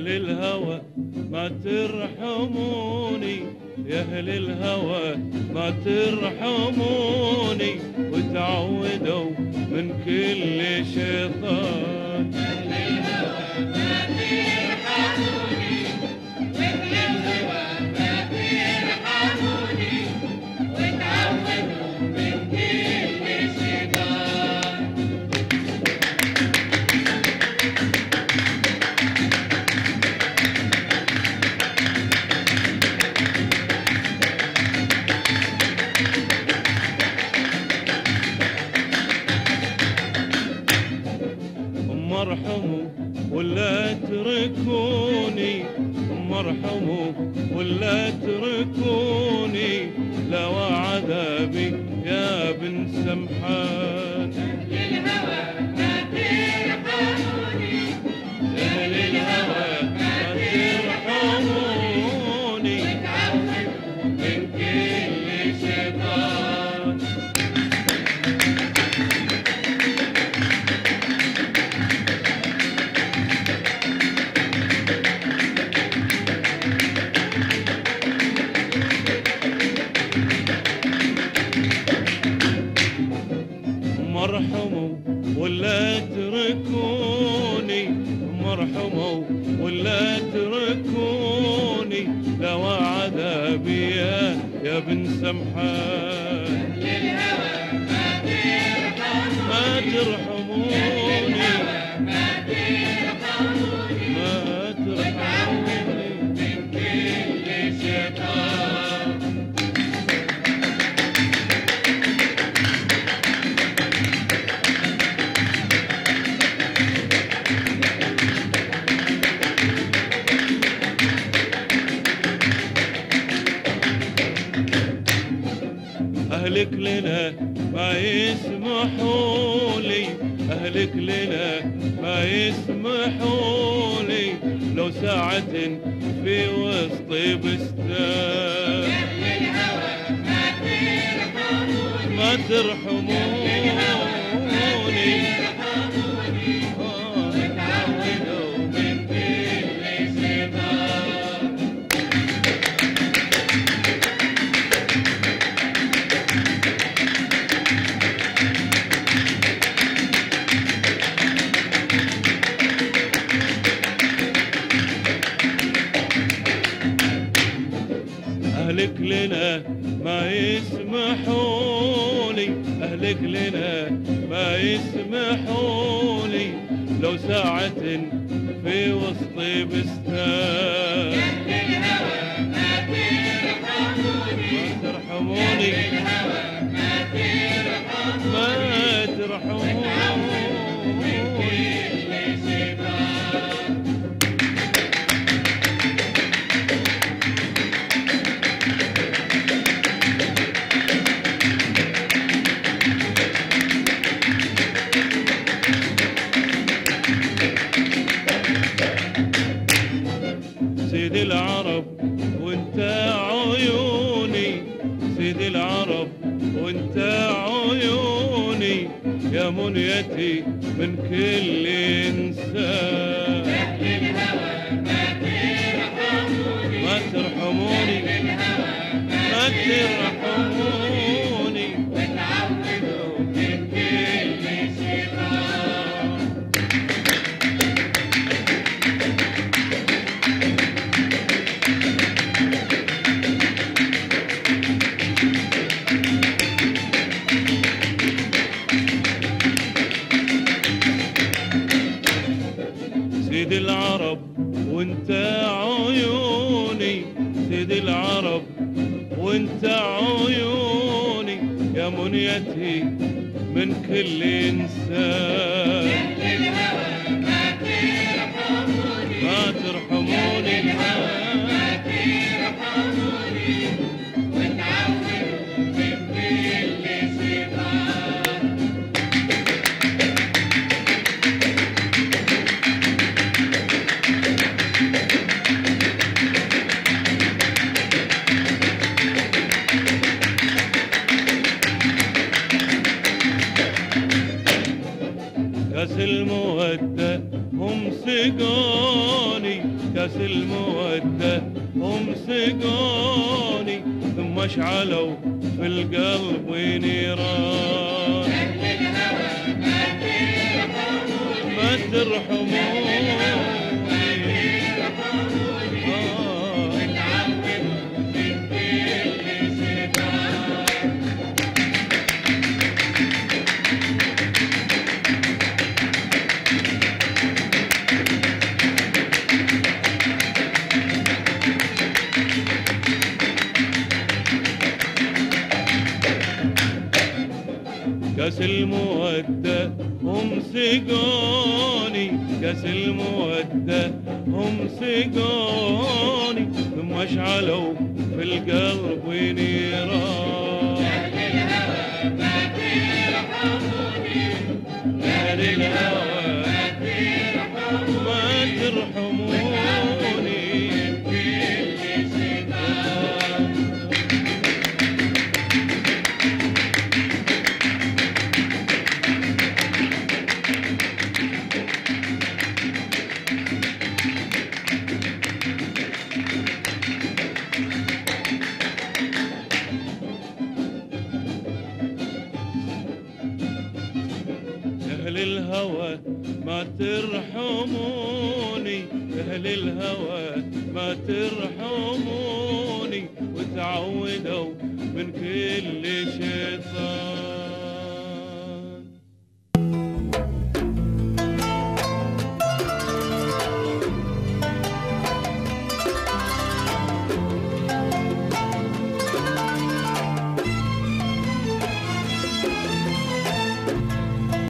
أهل الهوى ما ترحموني، يا أهل الهوى ما ترحموني، وتعودوا من كل شيطان. أهل الهوى ما ترحموني، وأهل الهوى ما ترحموني، وتعودوا من كل شيطان. ارحموا ولا تركوني، ارحموا ولا تركوني، لا وعذابي يا بن سمحان. أهل الهوى ما ترحموني، أهل الهوى ما ترحموني، وتعودوا من كل شيطان. ارحموا ولا تركوني، ارحموا ولا تركوني، لا وعذابي يا بن سمحان. أهل الهوى ما ما ترحموني، ما ترحموني، ما ترحموني من كل شيطان. أهلك لنا ما يسمحوا لي، أهلك لنا ما يسمحوا لي، لو ساعة في وسط بستان. أهل الهوى ما ترحموني، ما ترحموني، وتعودوا من كل شيطان. أهلك لنا ما يسمحوا لي، أهلك لنا ما يسمحوا لي، لو ساعة في وسط بستان. أهل الهوى ما ترحموني، ما ترحموني، الهوى ما ترحموني، ما ترحموني، كل شيطان. سيد العرب وانت عيوني، سيد العرب وانت عيوني، يا منيتي من كل انسان. أهل الهوى ما ترحموني، ما ترحموني، الهوى ما ترحموني، وتعودوا من كل شيطان. سيد العرب وانت عيوني، سيد العرب وانت عيوني، يا منيتي من كل انسان. أهل الهوى ما ترحموني، ما ترحموني، ما ترحموني، وتعودوا من كل شيطان. كاس المودة هم سقوني، كاس المودة هم سقوني ثم اشعلوا في القلب نيران. ما ترحموني كاس المودة هم سقوني، كاس المودة هم سقوني ثم اشعلوا في القلب نيران. أهل الهوى ما ترحموني أهل الهوى ما ترحموني، أهل الهوى ما ترحموني وتعودوا من كل شيطان.